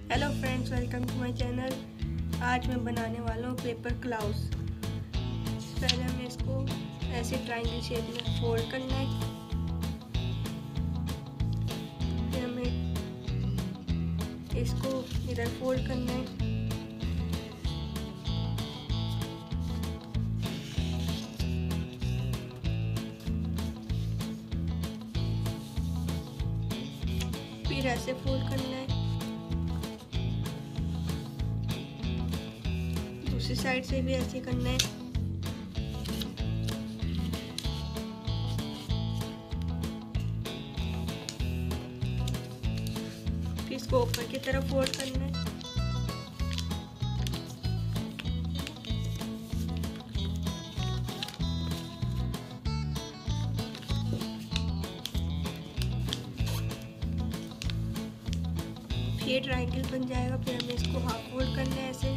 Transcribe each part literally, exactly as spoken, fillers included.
Hello friends, welcome to my channel. आज मैं बनाने वाला हूँ पेपर क्लाउड्स। पहले हमें इसको ऐसे ट्रायंगल शेप में फोल्ड करना है। फिर हमें इसको इधर फोल्ड करना है। फिर ऐसे फोल्ड करना है। दूसरी साइड से भी ऐसे करना है। फिर इसको ऊपर की तरफ फोल्ड करना है। ये ट्रायंगल बन जाएगा। फिर हमें इसको हाफ फोल्ड करना है ऐसे।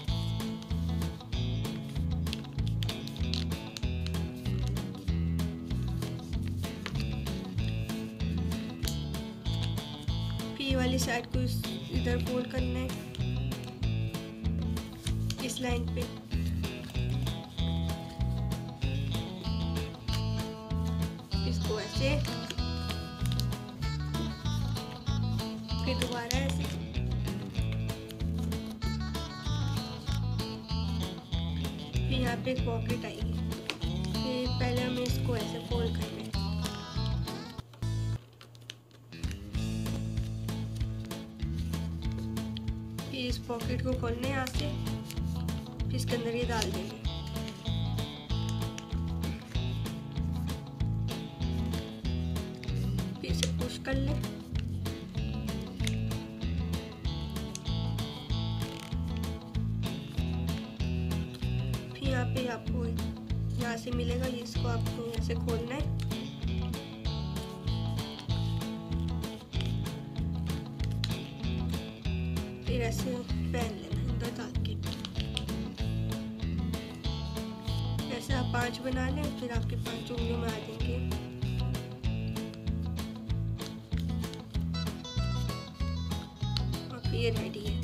फिर वाली साइड को इधर फोल्ड करना है इस लाइन पे। इसको ऐसे, फिर दोबारा ऐसे, फिर यहाँ पे एक पॉकेट आएगी। फिर पहले हमें इसको ऐसे फोल्ड करना है। फिर इस पॉकेट को खोलना है यहाँ से। फिर इसके अंदर ये डाल देंगे। फिर इसे पुश कर लें। यहाँ पे आपको यहाँ से मिलेगा, इसको आपको यहाँ से खोलना है। फिर ऐसे पहन लेना अंदर डाल के। ऐसे आप पांच बना लें, फिर आपके पांच उंगलियों में आ जाएंगे। और ये रेडी है।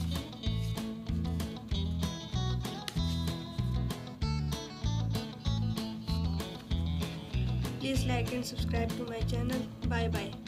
Please like and subscribe to my channel. Bye bye.